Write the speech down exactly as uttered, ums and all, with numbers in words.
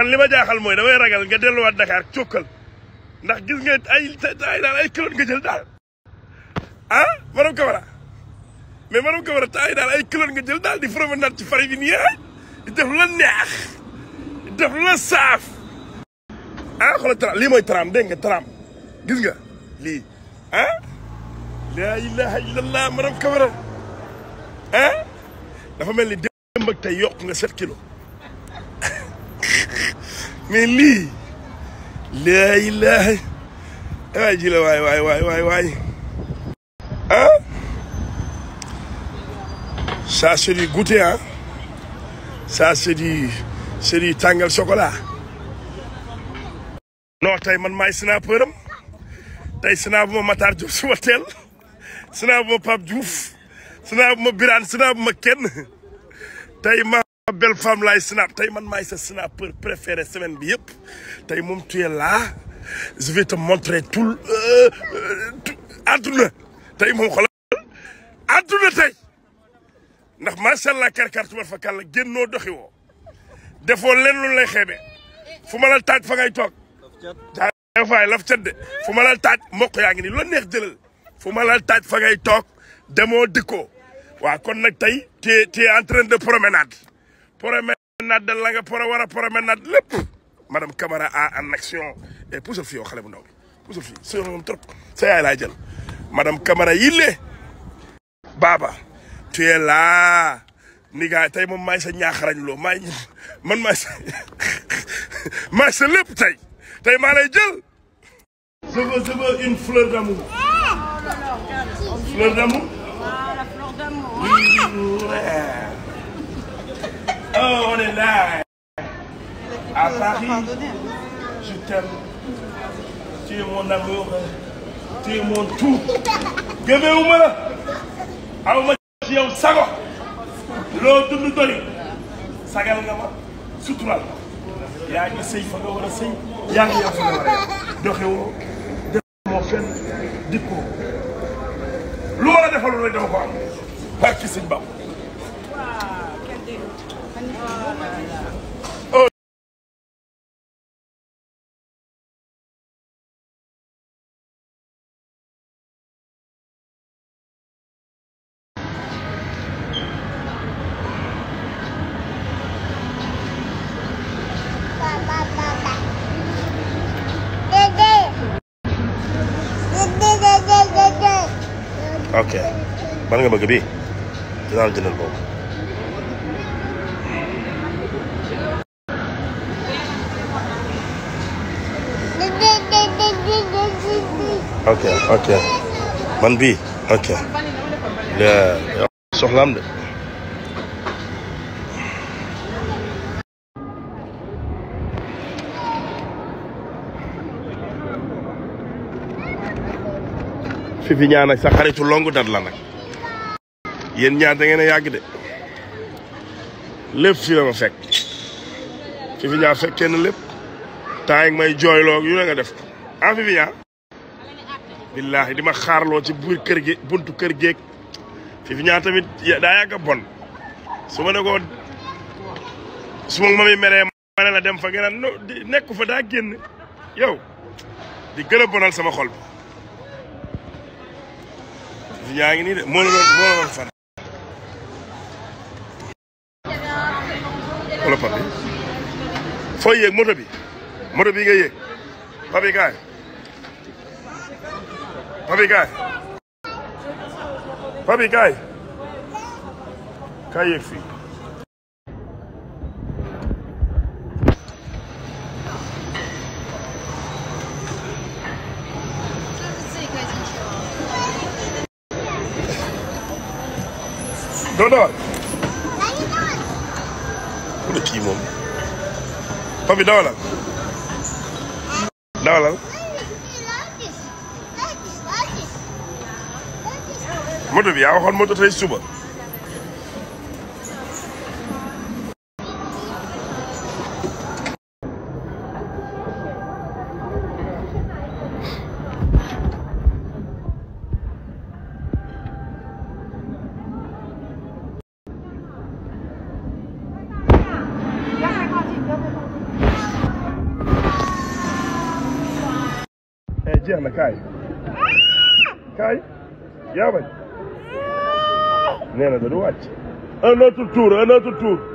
man li ma jaaxal mooy damay ragal nga delluwaat Dakar cokkal ndax gis nga ay ay daal ay kilote nga jël daal ah madame Camara mais madame Camara ay daal ay kilote nga jël daal di promenade ci fari bi nii di def la neex di def la saaf ah xoolal tram lii mooy tram dégg nga tram gis nga lii ah la ilaha illallah madame Camara ah dafa mel ni démb ak tey yokk nga sept kilos mais lii la ilaha waay ji la waay waay waay waay waay ah ça c'est du goûter ah ça c'est du c'est du tàngal chocolat non tey man maay snapper am tey snap bu ma Matar Diop suba teel snap bu ma Pape Diouf snap bu ma Birane snap bu ma kenn tey ma belle femme laay snap tey man maay sa snapper préféré semaine bi yëpp tey moom tu es là je vais te montrer tout adduna tey moom xoolal adduna tey ndax macha allah karkar tubar fa kàlla génnoo doxi woo defoo leen lu lay xeebe fu ma la taaj fa ngay toog jaay faay laf cat de fu ma la taaj mbokk yaa ngi nii loo neex jëlal fu ma la taaj fa ngay toog demoo dikkoo waaw kon nag tey tu es tu es en train de promenade promenade da la nga pour war a promenade lépp madame Camara a en action et puusal fii yow xale bu ndaw bi puusal fii soo moom trop sa yaay laa jël madame Camara yille Baba tu es là ni nga tey moom maay sa ñaaxarañ loo maay man maay sa maay sa lépp tey tey maa lay jël je veux je veux une fleur d'amour fleur d'amour la fleur d'amour oh on est là à Paris je t'aime tu es mon amour tu es mon tout gëmewuma la aw ma ci yow sago loo dund doli sagal nga ma sutural yaa ngi sëy fa nga war a sëy yaa ngi yow fa nga war a yow doxewoo demoo fenn dikkoo lu war a defalul rek dama ko am barki sëñ Bamba ok ban nga bëgg bii dinaa la jëndal boobu ok ok man bii ok soxlaam de Fifi ñaan nag sa xaritu longu dat la nag yéen ñaar da ngeen a yàgg de lépp fi la ma fekk Fifi ñaan fekkee na lépp temps yi may jooyloo yu ne nga def ko ah Fifi ñaan billaahi di ma xaarloo ci biir kër gi buntu kër geeg Fifi ñaan tamit daa yàgg a bon su ma ne ko su ma ma mi meree ma ne la dem fa gën a nekku fa daa génn yow di gën a bonal sama xol bi yaa ngi nii de moo la doon moo la doon fan. wala papi fooy yéeg moto bi moto bi nga yéeg papi kaay papi kaay papi kaay kaay yéeg fii. doo dawal ku ne kii moom papi dawalal dawalal moto bi yaa waxoon moto tey suba jeex na kaay kaay yaa bañ nee na da du wàcc un autre tour un autre tour